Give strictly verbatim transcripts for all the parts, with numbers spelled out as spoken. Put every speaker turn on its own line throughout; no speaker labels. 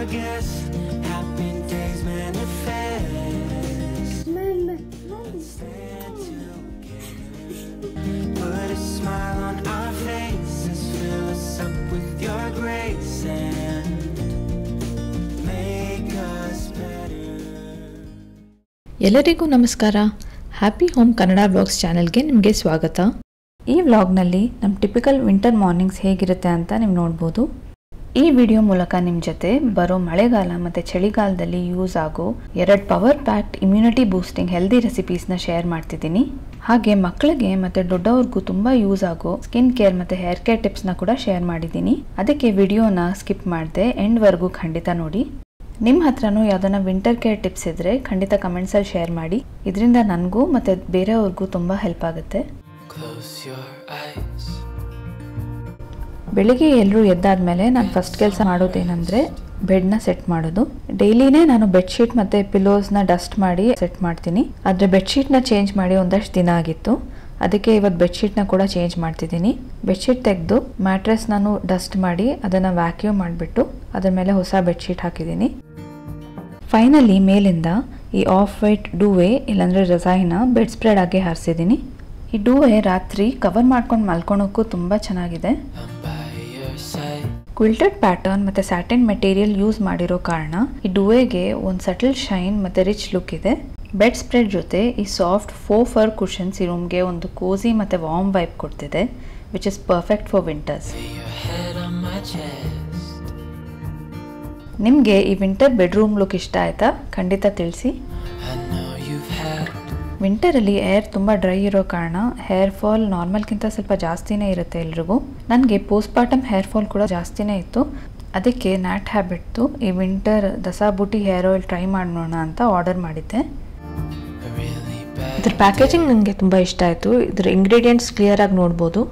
guess happy days manifest. Mama, stand together. Put a smile on our faces, fill us up with your grace and make us better.
ಎಲ್ಲರಿಗೂ ನಮಸ್ಕಾರ. Happy home Kannada vlogs ಚಾನೆಲ್ಗೆ ನಿಮಗೆ ಸ್ವಾಗತ. ಈ ವ್ಲಾಗ್ನಲ್ಲಿ ನಮ್ಮ typical winter mornings ಹೇಗಿರುತ್ತೆ ಅಂತ ನೀವು ನೋಡ್ಬೋದು. ಈ ವಿಡಿಯೋ ಮೂಲಕ ನಿಮ್ಮ ಜೊತೆ ಬರೋ ಮಳೆಗಾಲ ಮತ್ತು ಚಳಿಗಾಲದಲ್ಲಿ ಯೂಸ್ ಆಗೋ ಎರಡು power packed immunity boosting healthy ರೆಸಿಪೀಸ್ನ ಶೇರ್ ಮಾಡ್ತಿದ್ದೀನಿ. ಹಾಗೆ ಮಕ್ಕಳಿಗೆ ಮತ್ತು ದೊಡ್ಡವ್ರಿಗೂ ತುಂಬ ಯೂಸ್ ಆಗೋ ಸ್ಕಿನ್ ಕೇರ್ ಮತ್ತು ಹೇರ್ ಕೇರ್ ಟಿಪ್ಸ್ನ ಕೂಡ ಶೇರ್ ಮಾಡಿದ್ದೀನಿ. ಅದಕ್ಕೆ ವಿಡಿಯೋನ ಸ್ಕಿಪ್ ಮಾಡದೆ ಎಂಡ್ವರೆಗೂ ಖಂಡಿತ ನೋಡಿ. ನಿಮ್ಮ ಹತ್ರನೂ ಯಾವ್ದಾನ ವಿಂಟರ್ ಕೇರ್ ಟಿಪ್ಸ್ ಇದ್ದರೆ ಖಂಡಿತ ಕಮೆಂಟ್ಸಲ್ಲಿ ಶೇರ್ ಮಾಡಿ. ಇದರಿಂದ ನನಗೂ ಮತ್ತು ಬೇರೆಯವ್ರಿಗೂ ತುಂಬ ಹೆಲ್ಪ್ ಆಗುತ್ತೆ. ಬೆಳಿಗ್ಗೆ ಎಲ್ಲರೂ ಎದ್ದಾದ್ಮೇಲೆ ನಾನು ಫಸ್ಟ್ ಕೆಲಸ ಮಾಡೋದೇನೆಂದರೆ ಬೆಡ್ನ ಸೆಟ್ ಮಾಡೋದು. ಡೈಲಿನೇ ನಾನು ಬೆಡ್ಶೀಟ್ ಮತ್ತು ಪಿಲೋಸ್ನ ಡಸ್ಟ್ ಮಾಡಿ ಸೆಟ್ ಮಾಡ್ತೀನಿ. ಆದರೆ ಬೆಡ್ಶೀಟ್ನ ಚೇಂಜ್ ಮಾಡಿ ಒಂದಷ್ಟು ದಿನ ಆಗಿತ್ತು, ಅದಕ್ಕೆ ಇವತ್ತು ಬೆಡ್ಶೀಟ್ನ ಕೂಡ ಚೇಂಜ್ ಮಾಡ್ತಿದ್ದೀನಿ. ಬೆಡ್ಶೀಟ್ ತೆಗೆದು ಮ್ಯಾಟ್ರೆಸ್ ನಾನು ಡಸ್ಟ್ ಮಾಡಿ ಅದನ್ನು ವ್ಯಾಕ್ಯೂಮ್ ಮಾಡಿಬಿಟ್ಟು ಅದರ ಮೇಲೆ ಹೊಸ ಬೆಡ್ಶೀಟ್ ಹಾಕಿದ್ದೀನಿ. ಫೈನಲಿ ಮೇಲಿಂದ ಈ ಆಫ್ ವೈಟ್ ಡೂವೆ ಇಲ್ಲಾಂದರೆ ರಜಾಯಿನ ಬೆಡ್ ಸ್ಪ್ರೆಡ್ ಆಗಿ ಹಾರಿಸಿದ್ದೀನಿ. ಈ ಡೂವೆ ರಾತ್ರಿ ಕವರ್ ಮಾಡ್ಕೊಂಡು ಮಲ್ಕೊಳಕ್ಕೂ ತುಂಬ ಚೆನ್ನಾಗಿದೆ. ಕ್ವಿಲ್ಟೆಡ್ ಪ್ಯಾಟರ್ನ್ ಮತ್ತು ಸ್ಯಾಟಿನ್ ಮೆಟೀರಿಯಲ್ ಯೂಸ್ ಮಾಡಿರೋ ಕಾರಣ ಈ ಡೂವೆಗೆ ಒಂದು ಸಟಲ್ ಶೈನ್ ಮತ್ತು ರಿಚ್ ಲುಕ್ ಇದೆ. ಬೆಡ್ ಸ್ಪ್ರೆಡ್ ಜೊತೆ ಈ ಸಾಫ್ಟ್ ಫೋ ಫರ್ ಕುಷನ್ಸ್ ಈ ರೂಮ್ಗೆ ಒಂದು ಕೋಸಿ ಮತ್ತು ವಾರ್ಮ್ ವೈಬ್ ಕೊಡ್ತಿದೆ, which is perfect for winters. ನಿಮಗೆ ಈ ವಿಂಟರ್ ಬೆಡ್ರೂಮ್ ಲುಕ್ ಇಷ್ಟ ಆಯ್ತಾ? ಖಂಡಿತ ತಿಳಿಸಿ. ವಿಂಟರಲ್ಲಿ ಏರ್ ತುಂಬ ಡ್ರೈ ಇರೋ ಕಾರಣ ಹೇರ್ ಫಾಲ್ ನಾರ್ಮಲ್ಗಿಂತ ಸ್ವಲ್ಪ ಜಾಸ್ತಿನೇ ಇರುತ್ತೆ ಎಲ್ರಿಗೂ. ನನಗೆ ಪೋಸ್ಟ್ ಪಾರ್ಟಮ್ ಹೇರ್ ಫಾಲ್ ಕೂಡ ಜಾಸ್ತಿನೇ ಇತ್ತು. ಅದಕ್ಕೆ ನ್ಯಾಟ್ ಹ್ಯಾಬಿಟ್ದು ಈ winter Dasa Booti hair oil try ಮಾಡೋಣ ಅಂತ ಆರ್ಡರ್ ಮಾಡಿದ್ದೆ. ಇದ್ರ ಪ್ಯಾಕೇಜಿಂಗ್ ನನಗೆ ತುಂಬ ಇಷ್ಟ ಆಯಿತು. ಇದ್ರ ಇಂಗ್ರೀಡಿಯೆಂಟ್ಸ್ ಕ್ಲಿಯರಾಗಿ ನೋಡ್ಬೋದು.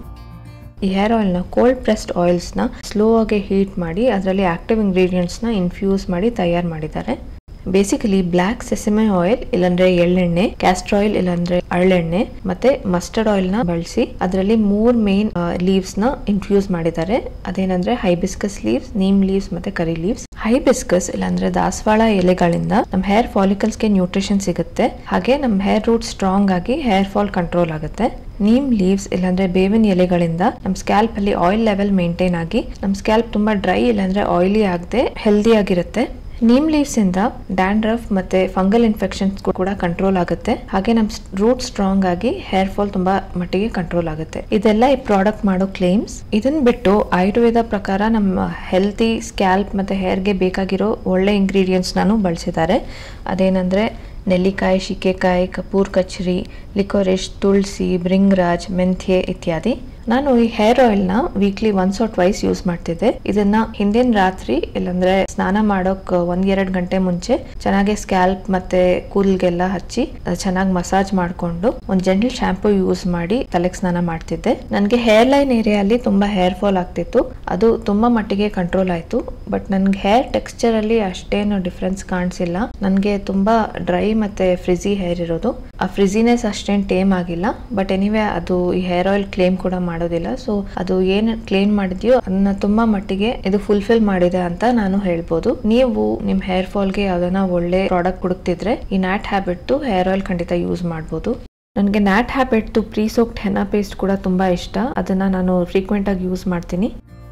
ಈ ಹೇರ್ ಆಯಿಲ್ನ ಕೋಲ್ಡ್ ಪ್ರೆಸ್ಡ್ ಆಯಿಲ್ಸ್ನ ಸ್ಲೋ ಆಗಿ ಹೀಟ್ ಮಾಡಿ ಅದರಲ್ಲಿ ಆಕ್ಟಿವ್ ಇಂಗ್ರೀಡಿಯೆಂಟ್ಸ್ನ ಇನ್ಫ್ಯೂಸ್ ಮಾಡಿ ತಯಾರು ಮಾಡಿದ್ದಾರೆ. ಬೇಸಿಕಲಿ ಬ್ಲ್ಯಾಕ್ ಸೆಸಮೆ ಆಯಿಲ್ ಇಲ್ಲಾಂದ್ರೆ ಎಳ್ಳೆಣ್ಣೆ, ಕ್ಯಾಸ್ಟರ್ ಆಯಿಲ್ ಇಲ್ಲಾಂದ್ರೆ ಅರಳೆಣ್ಣೆ ಮತ್ತೆ ಮಸ್ಟರ್ಡ್ ಆಯಿಲ್ ನ ಬಳಸಿ ಅದರಲ್ಲಿ ಮೂರ್ ಮೇನ್ ಲೀವ್ಸ್ ನ ಇನ್ಫ್ಯೂಸ್ ಮಾಡಿದ್ದಾರೆ. ಅದೇನಂದ್ರೆ ಹೈಬಿಸ್ಕಸ್ ಲೀವ್ಸ್, ನೀಮ್ ಲೀವ್ಸ್ ಮತ್ತೆ ಕರಿ ಲೀವ್ಸ್. ಹೈಬಿಸ್ಕಸ್ ಇಲ್ಲಾಂದ್ರೆ ದಾಸವಾಳ ಎಲೆಗಳಿಂದ ನಮ್ಮ ಹೇರ್ ಫಾಲಿಕಲ್ಸ್ ಗೆ ನ್ಯೂಟ್ರಿಷನ್ ಸಿಗುತ್ತೆ, ಹಾಗೆ ನಮ್ಮ ಹೇರ್ ರೂಟ್ ಸ್ಟ್ರಾಂಗ್ ಆಗಿ ಹೇರ್ ಫಾಲ್ ಕಂಟ್ರೋಲ್ ಆಗುತ್ತೆ. ನೀಮ್ ಲೀವ್ಸ್ ಇಲ್ಲಾಂದ್ರೆ ಬೇವಿನ ಎಲೆಗಳಿಂದ ನಮ್ಮ ಸ್ಕ್ಯಾಲ್ಪ್ ಅಲ್ಲಿ ಆಯಿಲ್ ಲೆವೆಲ್ ಮೇಂಟೈನ್ ಆಗಿ ನಮ್ಮ ಸ್ಕ್ಯಾಲ್ಪ್ ತುಂಬಾ ಡ್ರೈ ಇಲ್ಲಾಂದ್ರೆ ಆಯಿಲಿ ಆಗದೆ ಹೆಲ್ದಿ ಆಗಿರುತ್ತೆ. ನೀಮ್ ಲೀವ್ಸ್ ಇಂದ ಡ್ಯಾಂಡ್ರಫ್ ಮತ್ತೆ ಫಂಗಲ್ ಇನ್ಫೆಕ್ಷನ್ಸ್ ಕೂಡ ಕಂಟ್ರೋಲ್ ಆಗುತ್ತೆ, ಹಾಗೆ ನಮ್ ರೂಟ್ ಸ್ಟ್ರಾಂಗ್ ಆಗಿ ಹೇರ್ ಫಾಲ್ ತುಂಬಾ ಮಟ್ಟಿಗೆ ಕಂಟ್ರೋಲ್ ಆಗುತ್ತೆ. ಇದೆಲ್ಲ ಈ ಪ್ರಾಡಕ್ಟ್ ಮಾಡೋ ಕ್ಲೇಮ್ಸ್. ಇದನ್ನ ಬಿಟ್ಟು ಆಯುರ್ವೇದ ಪ್ರಕಾರ ನಮ್ಮ ಹೆಲ್ತಿ ಸ್ಕ್ಯಾಲ್ಪ್ ಮತ್ತೆ ಹೇರ್ಗೆ ಬೇಕಾಗಿರೋ ಒಳ್ಳೆ ಇಂಗ್ರೀಡಿಯೆಂಟ್ಸ್ ನಾನು ಬಳಸಿದ್ದಾರೆ. ಅದೇನಂದ್ರೆ ನೆಲ್ಲಿಕಾಯಿ, ಶಿಕೆಕಾಯಿ, ಕಪೂರ್ ಕಚರಿ, ಲಿಕೋರಿಶ್, ತುಳಸಿ, ಭೃಂಗರಾಜ್, ಮೆಂಥ್ಯೆ ಇತ್ಯಾದಿ. ನಾನು ಈ ಹೇರ್ ಆಯಿಲ್ ನ weekly once or twice use ಮಾಡ್ತಿದ್ದೆ. ಇದನ್ನ ಹಿಂದಿನ ರಾತ್ರಿ ಇಲ್ಲಾಂದ್ರೆ ಸ್ನಾನ ಮಾಡೋಕ್ ಒಂದ್ ಎರಡ್ ಗಂಟೆ ಮುಂಚೆ ಚೆನ್ನಾಗಿ ಸ್ಕ್ಯಾಲ್ಪ್ ಮತ್ತೆ ಕೂದಲ್ಗೆಲ್ಲ ಹಚ್ಚಿ ಚೆನ್ನಾಗಿ ಮಸಾಜ್ ಮಾಡ್ಕೊಂಡು ಒಂದ್ ಜೆಂಟಲ್ ಶಾಂಪೂ ಯೂಸ್ ಮಾಡಿ ತಲೆಗೆ ಸ್ನಾನ ಮಾಡ್ತಿದ್ದೆ. ನನ್ಗೆ ಹೇರ್ ಲೈನ್ ಏರಿಯಾಲಿ ತುಂಬಾ ಹೇರ್ ಫಾಲ್ ಆಗ್ತಿತ್ತು, ಅದು ತುಂಬಾ ಮಟ್ಟಿಗೆ ಕಂಟ್ರೋಲ್ ಆಯ್ತು. ಬಟ್ ನನ್ಗೆ ಹೇರ್ ಟೆಕ್ಸ್ಚರ್ ಅಲ್ಲಿ ಅಷ್ಟೇನು ಡಿಫ್ರೆನ್ಸ್ ಕಾಣಿಸಿಲ್ಲ. ನನ್ಗೆ ತುಂಬಾ ಡ್ರೈ ಮತ್ತೆ ಫ್ರಿಜಿ ಹೇರ್ ಇರೋದು, ಆ ಫ್ರಿಜಿನೆಸ್ ಅಷ್ಟೇನು ಟೇಮ್ ಆಗಿಲ್ಲ. ಬಟ್ ಎನಿವೆ ಅದು ಈ ಹೇರ್ ಆಯಿಲ್ ಕ್ಲೇಮ್ ಕೂಡ ಮಾಡೋದಿಲ್ಲ. ಸೊ ಅದು ಏನ್ ಕ್ಲೇಮ್ ಮಾಡಿದ್ಯೋ ಅದನ್ನ ತುಂಬಾ ಮಟ್ಟಿಗೆ ಇದು ಫುಲ್ಫಿಲ್ ಮಾಡಿದೆ ಅಂತ ನಾನು ಹೇಳ್ಬೋದು. ನೀವು ನಿಮ್ ಹೇರ್ ಫಾಲ್ಗೆ ಯಾವ್ದನ್ನ ಒಳ್ಳೆ ಪ್ರಾಡಕ್ಟ್ ಹುಡುಕ್ತಿದ್ರೆ ಈ ನ್ಯಾಟ್ ಹ್ಯಾಬಿಟ್ ಹೇರ್ ಆಯಿಲ್ ಖಂಡಿತ ಯೂಸ್ ಮಾಡ್ಬೋದು. ನನಗೆ Nat Habit pre soaked henna paste ಕೂಡ ತುಂಬಾ ಇಷ್ಟ, ಅದನ್ನ ನಾನು ಫ್ರೀಕ್ವೆಂಟ್ ಆಗಿ ಯೂಸ್ ಮಾಡ್ತೀನಿ.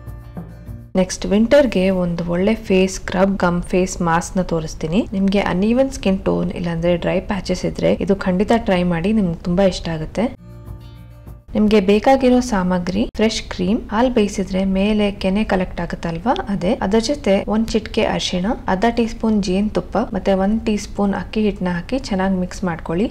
ನೆಕ್ಸ್ಟ್ ವಿಂಟರ್ಗೆ ಒಂದು ಒಳ್ಳೆ face scrub cum face mask ನ ತೋರಿಸ್ತೀನಿ. ನಿಮ್ಗೆ ಅನ್ಈವನ್ ಸ್ಕಿನ್ ಟೋನ್ ಇಲ್ಲಾಂದ್ರೆ ಡ್ರೈ ಪ್ಯಾಚಸ್ ಇದ್ರೆ ಇದು ಖಂಡಿತ ಟ್ರೈ ಮಾಡಿ, ನಿಮ್ಗೆ ತುಂಬಾ ಇಷ್ಟ ಆಗುತ್ತೆ. ನಿಮ್ಗೆ ಬೇಕಾಗಿರೋ ಸಾಮಗ್ರಿ ಫ್ರೆಶ್ ಕ್ರೀಮ್, ಹಾಲ್ ಬೇಯಿಸಿದ್ರೆ ಮೇಲೆ ಕೆನೆ ಕಲೆಕ್ಟ್ ಆಗುತ್ತಲ್ವಾ ಅದೇ, ಅದರ ಜೊತೆ ಒಂದ್ ಚಿಟಿಕೆ ಅರಿಶಿಣ, ಅರ್ಧ ಟೀ ಸ್ಪೂನ್ ಜೇನ್ ತುಪ್ಪ ಮತ್ತೆ ಒಂದ್ ಟೀ ಸ್ಪೂನ್ ಅಕ್ಕಿ ಹಿಟ್ಟನ್ನ ಹಾಕಿ ಚೆನ್ನಾಗಿ ಮಿಕ್ಸ್ ಮಾಡ್ಕೊಳ್ಳಿ.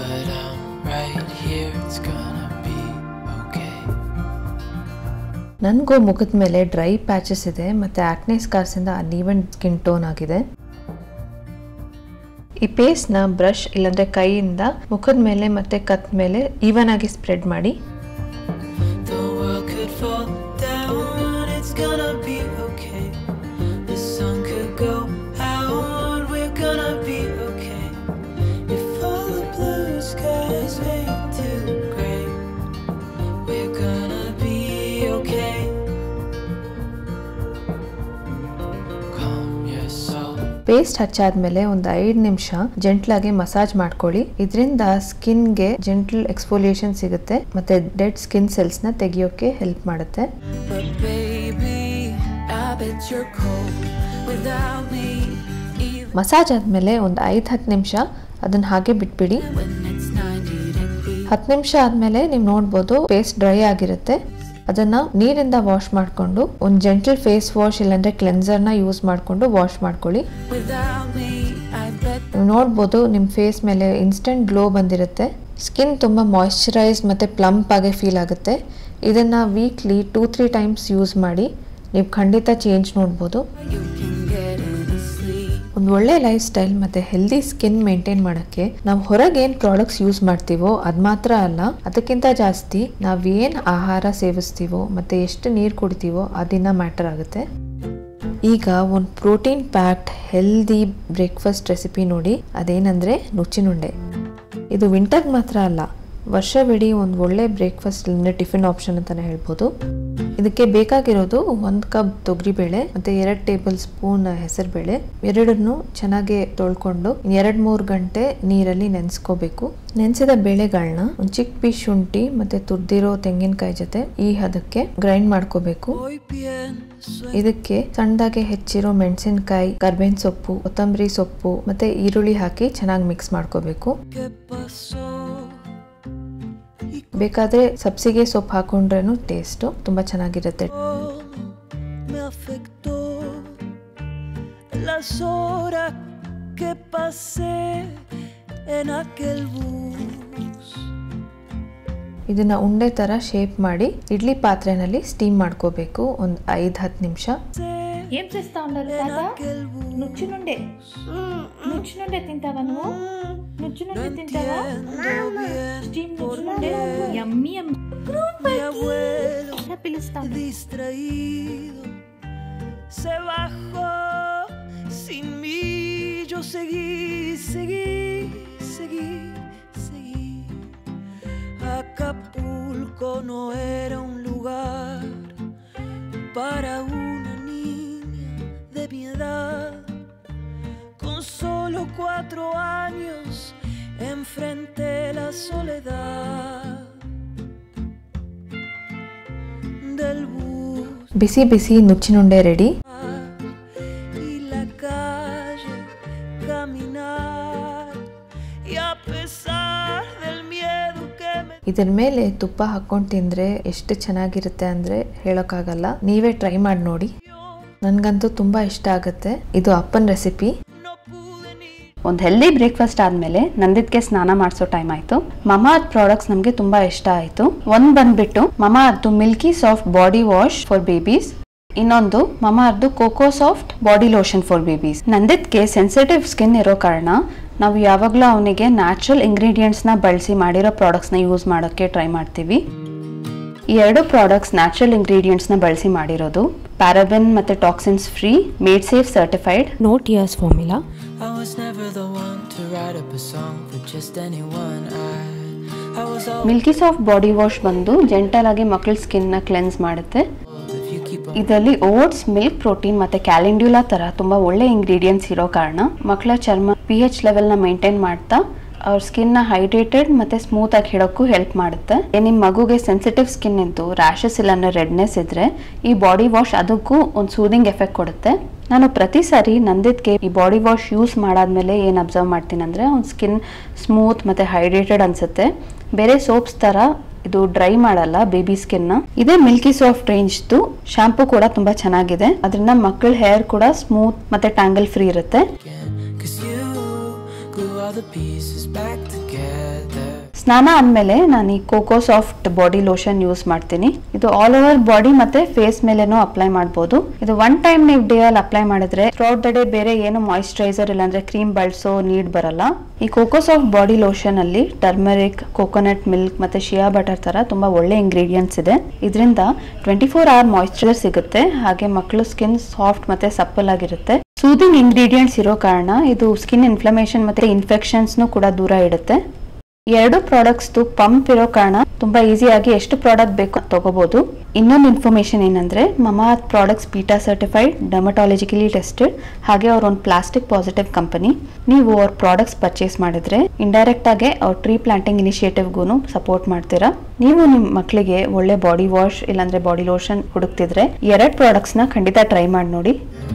ನನಗೂ ಮುಖದ ಮೇಲೆ ಡ್ರೈ ಪ್ಯಾಚಸ್ ಇದೆ ಮತ್ತೆ ಆಕ್ನೆ ಸ್ಕಾರ್ಸ್ ಇಂದ ಅನ್ಈವನ್ ಸ್ಕಿನ್ ಟೋನ್ ಆಗಿದೆ. ಈ ಪೇಸ್ಟ್ ನ ಬ್ರಷ್ ಇಲ್ಲಾಂದ್ರೆ ಕೈಯಿಂದ ಮುಖದ ಮೇಲೆ ಮತ್ತೆ ಕತ್ ಮೇಲೆ ಈವನ್ ಆಗಿ ಸ್ಪ್ರೆಡ್ ಮಾಡಿ.
Calm yourself.
ಪೇಸ್ಟ್ ಹಚ್ಚಾದ್ಮೇಲೆ ಒಂದು ಐದು ನಿಮಿಷ ಜೆಂಟ್ಲಾಗಿ ಮಸಾಜ್ ಮಾಡ್ಕೊಳ್ಳಿ. ಇದರಿಂದ ಸ್ಕಿನ್ಗೆ ಜೆಂಟಲ್ ಎಕ್ಸ್ಫೋಲಿಯೇಷನ್ ಸಿಗುತ್ತೆ ಮತ್ತೆ ಡೆಡ್ ಸ್ಕಿನ್ ಸೆಲ್ಸ್ ನ ತೆಗಿಯೋಕೆ ಹೆಲ್ಪ್ ಮಾಡುತ್ತೆ. ಮಸಾಜ್ ಆದ್ಮೇಲೆ ಒಂದು ಐದು ಹತ್ತು ನಿಮಿಷ ಅದನ್ನ ಹಾಗೆ ಬಿಟ್ಬಿಡಿ. ಹತ್ತು ನಿಮಿಷ ಆದ್ಮೇಲೆ ನೀವು ನೋಡ್ಬೋದು ಪೇಸ್ಟ್ ಡ್ರೈ ಆಗಿರುತ್ತೆ. ಅದನ್ನ ನೀರಿಂದ ವಾಶ್ ಮಾಡ್ಕೊಂಡು ಒಂದು ಜೆಂಟಲ್ ಫೇಸ್ ವಾಶ್ ಇಲ್ಲಾಂದ್ರೆ ಕ್ಲೆನ್ಸರ್ ನ ಯೂಸ್ ಮಾಡ್ಕೊಂಡು ವಾಶ್ ಮಾಡ್ಕೊಳ್ಳಿ. ನೀವು ನೋಡ್ಬೋದು ನಿಮ್ ಫೇಸ್ ಮೇಲೆ ಇನ್ಸ್ಟೆಂಟ್ ಗ್ಲೋ ಬಂದಿರುತ್ತೆ. ಸ್ಕಿನ್ ತುಂಬಾ ಮಾಯಿಶ್ಚರೈಸ್ಡ್ ಮತ್ತೆ ಪ್ಲಂಪ್ ಆಗಿ ಫೀಲ್ ಆಗುತ್ತೆ. ಇದನ್ನ weekly two three times use ಮಾಡಿ ನೀವು ಖಂಡಿತ ಚೇಂಜ್ ನೋಡ್ಬೋದು. ಒಂದು ಒಳ್ಳೆ ಲೈಫ್ ಸ್ಟೈಲ್ ಮತ್ತೆ ಹೆಲ್ದಿ ಸ್ಕಿನ್ ಮೇಂಟೈನ್ ಮಾಡೋಕ್ಕೆ ನಾವು ಹೊರಗೆ ಏನು ಪ್ರಾಡಕ್ಟ್ಸ್ ಯೂಸ್ ಮಾಡ್ತೀವೋ ಅದು ಮಾತ್ರ ಅಲ್ಲ, ಅದಕ್ಕಿಂತ ಜಾಸ್ತಿ ನಾವು ಏನು ಆಹಾರ ಸೇವಿಸ್ತೀವೋ ಮತ್ತೆ ಎಷ್ಟು ನೀರು ಕುಡಿತೀವೋ ಅದನ್ನ ಮ್ಯಾಟರ್ ಆಗುತ್ತೆ. ಈಗ ಒಂದು protein packed healthy breakfast recipe ನೋಡಿ, ಅದೇನಂದ್ರೆ ನುಚ್ಚಿನುಂಡೆ. ಇದು ವಿಂಟರ್ಗೆ ಮಾತ್ರ ಅಲ್ಲ, ವರ್ಷವಿಡೀ ಒಂದು ಒಳ್ಳೆ ಬ್ರೇಕ್ಫಾಸ್ಟ್ ಅಂದರೆ ಟಿಫಿನ್ ಆಪ್ಷನ್ ಅಂತಾನೆ ಹೇಳ್ಬೋದು. ಇದಕ್ಕೆ ಬೇಕಾಗಿರೋದು ಒಂದು ಕಪ್ ತೊಗರಿಬೇಳೆ ಮತ್ತೆ ಎರಡು ಟೇಬಲ್ ಸ್ಪೂನ್ ಹೆಸರುಬೇಳೆ. ಎರಡನ್ನು ಚೆನ್ನಾಗಿ ತೊಳ್ಕೊಂಡು ಎರಡು ಮೂರು ಗಂಟೆ ನೀರಲ್ಲಿ ನೆನೆಸ್ಕೋಬೇಕು. ನೆನೆಸಿದ ಬೇಳೆಗಳನ್ನ ಒಂದು ಚಿಕ್ಕ ಪೀಸ್ ಶುಂಠಿ ಮತ್ತೆ ತುರ್ದಿರೋ ತೆಂಗಿನಕಾಯಿ ಜೊತೆ ಈ ಹದಕ್ಕೆ ಗ್ರೈಂಡ್ ಮಾಡ್ಕೋಬೇಕು. ಇದಕ್ಕೆ ಸಣ್ಣದಾಗೆ ಹೆಚ್ಚಿರೋ ಮೆಣಸಿನಕಾಯಿ, ಕರ್ಬೇವಿನ ಸೊಪ್ಪು, ಕೊತ್ತಂಬರಿ ಸೊಪ್ಪು ಮತ್ತೆ ಈರುಳ್ಳಿ ಹಾಕಿ ಚೆನ್ನಾಗಿ ಮಿಕ್ಸ್ ಮಾಡ್ಕೋಬೇಕು. ಬೇಕಾದ್ರೆ ಸಬ್ಸಿಗೆ ಸೊಪ್ಪು ಹಾಕೊಂಡ್ರೇನು ಟೇಸ್ಟ್ ತುಂಬಾ ಚೆನ್ನಾಗಿರುತ್ತೆ. ಇದನ್ನ ಉಂಡೆ ತರ ಶೇಪ್ ಮಾಡಿ ಇಡ್ಲಿ ಪಾತ್ರೆನಲ್ಲಿ ಸ್ಟೀಮ್ ಮಾಡ್ಕೋಬೇಕು ಒಂದು ಐದು ಹತ್ತು ನಿಮಿಷ.
ఏం చేస్తా ఉండాలి తాత? నుచ్చునుండే నుచ్చునుండే తింటావా నువ్వు? నుచ్చునుండే తింటావా? Steam nuchinunde yummy yummy. పిలుస్తాం.
Se bajó sin mí, yo seguí, seguí, seguí, seguí. Acapulco no era un lugar para una niña de mi edad. Con solo cuatro años enfrenté la soledad del bus.
ಬಿಸಿ ಬಿಸಿ nuchinunde ready.
Y la calle caminar y a pesar del miedo que me.
ಇದರ ಮೇಲೆ ತುಪ್ಪ ಹಾಕೊಂಡು ತಿಂದ್ರೆ ಎಷ್ಟು ಚೆನ್ನಾಗಿರುತ್ತೆ ಅಂದ್ರೆ ಹೇಳೋಕ್ಕಾಗಲ್ಲ. ನೀವೇ ಟ್ರೈ ಮಾಡಿ ನೋಡಿ, ನನ್ಗಂತೂ ತುಂಬಾ ಇಷ್ಟ ಆಗುತ್ತೆ. ಇದು ಅಪ್ಪನ ರೆಸಿಪಿ.
ಒಂದು ಹೆಲ್ದಿ ಬ್ರೇಕ್ಫಾಸ್ಟ್ ಆದಮೇಲೆ ನಂದಿದ್ಗೆ ಸ್ನಾನ ಮಾಡಿಸೋ ಟೈಮ್ ಆಯಿತು. ಮಮಾ ಅರ್ತ್ ಪ್ರಾಡಕ್ಟ್ಸ್ ನಮಗೆ ತುಂಬ ಇಷ್ಟ ಆಯಿತು. ಒಂದು ಬಂದ್ಬಿಟ್ಟು Mamaearth milky soft body wash for babies, ಇನ್ನೊಂದು Mamaearth coco soft body lotion for babies. ನಂದಿದ್ಗೆ ಸೆನ್ಸಿಟಿವ್ ಸ್ಕಿನ್ ಇರೋ ಕಾರಣ ನಾವು ಯಾವಾಗಲೂ ಅವನಿಗೆ ನ್ಯಾಚುರಲ್ ಇಂಗ್ರೀಡಿಯೆಂಟ್ಸ್ನ ಬಳಸಿ ಮಾಡಿರೋ ಪ್ರಾಡಕ್ಟ್ಸ್ನ ಯೂಸ್ ಮಾಡೋಕ್ಕೆ ಟ್ರೈ ಮಾಡ್ತೀವಿ. ಈ ಎರಡು ಪ್ರಾಡಕ್ಟ್ಸ್ ನ್ಯಾಚುರಲ್ ಇಂಗ್ರೀಡಿಯೆಂಟ್ಸ್ನ ಬಳಸಿ ಮಾಡಿರೋದು, ಪ್ಯಾರಾಬೆನ್ ಮತ್ತು toxins free, made safe certified, no tears formula.
I was never the one to write up a song for just anyone. I, I was always
milky soft body wash ಬಂದು gentle ಆಗಿ ಮಕ್ಕಳ ಸ್ಕಿನ್ನ cleanse ಮಾಡುತ್ತೆ.
if you keep on
ಇದರಲ್ಲಿ oats, milk protein ಮತ್ತೆ calendula ತರ ತುಂಬಾ ಒಳ್ಳೆ ಇಂಗ್ರೀಡಿಯೆಂಟ್ಸ್ ಇರೋ ಕಾರಣ ಮಕ್ಕಳ ಚರ್ಮ ಪಿ ಎಚ್ ಲೆವೆಲ್ನ ಮೇಂಟೈನ್ ಮಾಡ್ತಾ ಅವ್ರ ಸ್ಕಿನ್ನ ಹೈಡ್ರೇಟೆಡ್ ಮತ್ತೆ ಸ್ಮೂತ್ ಆಗಿ ಇಡೋಕ್ಕೂ ಹೆಲ್ಪ್ ಮಾಡುತ್ತೆ. ನಿಮ್ಮ ಮಗುಗೆ ಸೆನ್ಸಿಟಿವ್ ಸ್ಕಿನ್ ಇದ್ದು ರ್ಯಾಷಸ್ ಇಲ್ಲಾಂದ್ರೆ ರೆಡ್ನೆಸ್ ಇದ್ರೆ ಈ ಬಾಡಿ ವಾಶ್ ಅದಕ್ಕೂ ಒಂದು ಸೂದಿಂಗ್ ಎಫೆಕ್ಟ್ ಕೊಡುತ್ತೆ. ನಾನು ಪ್ರತಿ ಸಾರಿ ನಂದಿದ್ಗೆ ಈ ಬಾಡಿ ವಾಶ್ ಯೂಸ್ ಮಾಡಾದ್ಮೇಲೆ ಏನು ಅಬ್ಸರ್ವ್ ಮಾಡ್ತೀನಿ ಅಂದರೆ ಅವ್ನ ಸ್ಕಿನ್ ಸ್ಮೂತ್ ಮತ್ತು ಹೈಡ್ರೇಟೆಡ್ ಅನಿಸುತ್ತೆ. ಬೇರೆ ಸೋಪ್ಸ್ ಥರ ಇದು ಡ್ರೈ ಮಾಡಲ್ಲ ಬೇಬಿ ಸ್ಕಿನ್ನ. ಇದೇ ಮಿಲ್ಕಿ ಸಾಫ್ಟ್ ರೇಂಜ್ದು ಶಾಂಪೂ ಕೂಡ ತುಂಬ ಚೆನ್ನಾಗಿದೆ. ಅದರಿಂದ ಮಕ್ಕಳ ಹೇರ್ ಕೂಡ ಸ್ಮೂತ್ ಮತ್ತು ಟ್ಯಾಂಗಲ್ ಫ್ರೀ ಇರುತ್ತೆ.
cause you glue all the pieces back together.
ಸ್ನಾನ ಆದಮೇಲೆ ನಾನು ಈ coco soft body lotion use ಮಾಡ್ತೀನಿ. ಇದು ಆಲ್ ಓವರ್ ಬಾಡಿ ಮತ್ತೆ ಫೇಸ್ ಮೇಲೆನೂ ಅಪ್ಲೈ ಮಾಡ್ಬೋದು. ಇದು ಒನ್ ಟೈಮ್ ನೀವು ಡೇ ಅಲ್ಲಿ ಅಪ್ಲೈ ಮಾಡಿದ್ರೆ ಥ್ರೂಔಟ್ ದ ಡೇ ಬೇರೆ ಏನು ಮಾಯಿಶ್ಚರೈಸರ್ ಇಲ್ಲಾಂದ್ರೆ ಕ್ರೀಮ್ ಬಳಸೋ ನೀಡ್ ಬರಲ್ಲ. ಈ ಕೋಕೋ ಸಾಫ್ಟ್ ಬಾಡಿ ಲೋಷನ್ ಅಲ್ಲಿ ಟರ್ಮರಿಕ್, ಕೋಕೋನಟ್ ಮಿಲ್ಕ್ ಮತ್ತೆ ಶಿಯಾ ಬಟರ್ ತರ ತುಂಬಾ ಒಳ್ಳೆ ಇಂಗ್ರೀಡಿಯೆಂಟ್ಸ್ ಇದೆ. ಇದರಿಂದ ಟ್ವೆಂಟಿ ಫೋರ್ ಅವರ್ ಮಾಯಿಶ್ಚರೈಸರ್ ಸಿಗುತ್ತೆ. ಹಾಗೆ ಮಕ್ಕಳು ಸ್ಕಿನ್ ಸಾಫ್ಟ್ ಮತ್ತೆ ಸಪ್ಪಲ್ ಆಗಿರುತ್ತೆ. ಸೂದಿಂಗ್ ಇಂಗ್ರೀಡಿಯೆಂಟ್ಸ್ ಇರೋ ಕಾರಣ ಇದು ಸ್ಕಿನ್ ಇನ್ಫ್ಲಮೇಷನ್ ಮತ್ತೆ ಇನ್ಫೆಕ್ಷನ್ಸ್ನು ಕೂಡ ದೂರ ಇಡುತ್ತೆ. ಎರಡು ಪ್ರಾಡಕ್ಟ್ಸ್ ಪಂಪ್ ಇರೋ ಕಾರಣ ತುಂಬಾ ಈಸಿಯಾಗಿ ಎಷ್ಟು ಪ್ರಾಡಕ್ಟ್ ಬೇಕು ತಗೋಬಹುದು. ಇನ್ನೊಂದು ಇನ್ಫಾರ್ಮೇಶನ್ ಏನಂದ್ರೆ Mamaearth products PETA certified, dermatologically tested, ಹಾಗೆ ಅವ್ರ ಒಂದು ಪ್ಲಾಸ್ಟಿಕ್ ಪಾಸಿಟಿವ್ ಕಂಪನಿ. ನೀವು ಅವ್ರ ಪ್ರಾಡಕ್ಟ್ಸ್ ಪರ್ಚೇಸ್ ಮಾಡಿದ್ರೆ ಇಂಡೈರೆಕ್ಟ್ ಆಗಿ ಅವ್ರ ಟ್ರೀ ಪ್ಲಾಂಟಿಂಗ್ ಇನಿಷಿಯೇಟಿವ್ಗೂ ಸಪೋರ್ಟ್ ಮಾಡ್ತೀರಾ. ನೀವು ನಿಮ್ಮ ಮಕ್ಕಳಿಗೆ ಒಳ್ಳೆ ಬಾಡಿ ವಾಶ್ ಇಲ್ಲಾಂದ್ರೆ ಬಾಡಿ ಲೋಷನ್ ಹುಡುಕ್ತಿದ್ರೆ ಎರಡು ಪ್ರಾಡಕ್ಟ್ಸ್ ನ ಖಂಡಿತ ಟ್ರೈ ಮಾಡಿ ನೋಡಿ.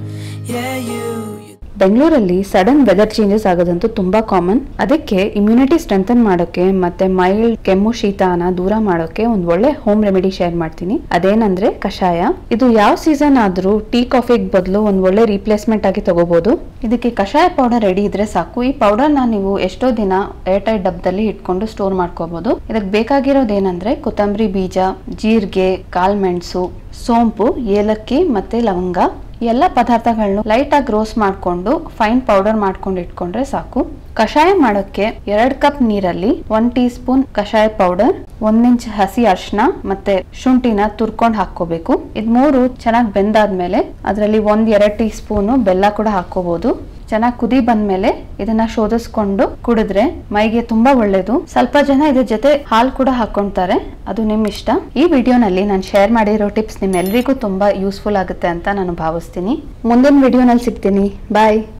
ಬೆಂಗಳೂರಲ್ಲಿ ಸಡನ್ ವೆದರ್ ಚೇಂಜಸ್ ಆಗೋದಂತೂ ತುಂಬಾ ಕಾಮನ್. ಅದಕ್ಕೆ ಇಮ್ಯುನಿಟಿ ಸ್ಟ್ರೆಂಥನ್ ಮಾಡೋಕೆ ಮತ್ತೆ ಮೈಲ್ಡ್ ಕೆಮ್ಮು ಶೀತನ ದೂರ ಮಾಡೋಕೆ ಒಂದು ಒಳ್ಳೆ ಹೋಮ್ ರೆಮಿಡಿ ಶೇರ್ ಮಾಡ್ತೀನಿ. ಅದೇನಂದ್ರೆ ಕಷಾಯ. ಇದು ಯಾವ ಸೀಸನ್ ಆದ್ರೂ ಟೀ ಕಾಫಿಗೆ ಬದಲು ಒಂದು ಒಳ್ಳೆ ರೀಪ್ಲೇಸ್ಮೆಂಟ್ ಆಗಿ ತಗೋಬಹುದು. ಇದಕ್ಕೆ ಕಷಾಯ ಪೌಡರ್ ರೆಡಿ ಇದ್ರೆ ಸಾಕು. ಈ ಪೌಡರ್ ನ ನೀವು ಎಷ್ಟೋ ದಿನ ಏರ್ ಟೈಟ್ ಡಬ್ಬದಲ್ಲಿ ಇಟ್ಕೊಂಡು ಸ್ಟೋರ್ ಮಾಡ್ಕೋಬಹುದು. ಇದಕ್ಕೆ ಬೇಕಾಗಿರೋದೇನಂದ್ರೆ ಕೊತ್ತಂಬರಿ ಬೀಜ, ಜೀರಿಗೆ, ಕಾಳ್ಮೆಣಸು, ಸೋಂಪು, ಏಲಕ್ಕಿ ಮತ್ತೆ ಲವಂಗ ಎಲ್ಲ ಪದಾರ್ಥಗಳನ್ನ ಲೈಟ್ ಆಗಿ ರೋಸ್ಟ್ ಮಾಡ್ಕೊಂಡು ಫೈನ್ ಪೌಡರ್ ಮಾಡ್ಕೊಂಡು ಇಟ್ಕೊಂಡ್ರೆ ಸಾಕು. ಕಷಾಯ ಮಾಡೋಕ್ಕೆ ಎರಡ್ ಕಪ್ ನೀರಲ್ಲಿ ಒಂದ್ ಟೀ ಸ್ಪೂನ್ ಕಷಾಯ ಪೌಡರ್, ಒಂದ್ ಇಂಚ್ ಹಸಿ ಅರಿಶಿನ ಮತ್ತೆ ಶುಂಠಿನ ತುರ್ಕೊಂಡ್ ಹಾಕೋಬೇಕು. ಇದ್ ಮೂರು ಚೆನ್ನಾಗಿ ಬೆಂದಾದ್ಮೇಲೆ ಅದರಲ್ಲಿ ಒಂದ್ ಎರಡ್ ಟೀ ಸ್ಪೂನ್ ಬೆಲ್ಲ ಕೂಡ ಹಾಕೋಬಹುದು. ಚೆನ್ನಾಗಿ ಕುದಿ ಬಂದ್ಮೇಲೆ ಇದನ್ನ ಶೋಧಿಸ್ಕೊಂಡು ಕುಡಿದ್ರೆ ಮೈಗೆ ತುಂಬಾ ಒಳ್ಳೇದು. ಸ್ವಲ್ಪ ಜನ ಇದ್ರ ಜೊತೆ ಹಾಲು ಕೂಡ ಹಾಕೊಂತಾರೆ, ಅದು ನಿಮ್ ಇಷ್ಟ. ಈ ವಿಡಿಯೋನಲ್ಲಿ ನಾನು ಶೇರ್ ಮಾಡಿರೋ ಟಿಪ್ಸ್ ನಿಮ್ಮೆಲ್ಲರಿಗೂ ತುಂಬಾ ಯೂಸ್ಫುಲ್ ಆಗುತ್ತೆ ಅಂತ ನಾನು ಭಾವಿಸ್ತೀನಿ. ಮುಂದಿನ ವಿಡಿಯೋನಲ್ಲಿ ಸಿಗ್ತೀನಿ. ಬಾಯ್.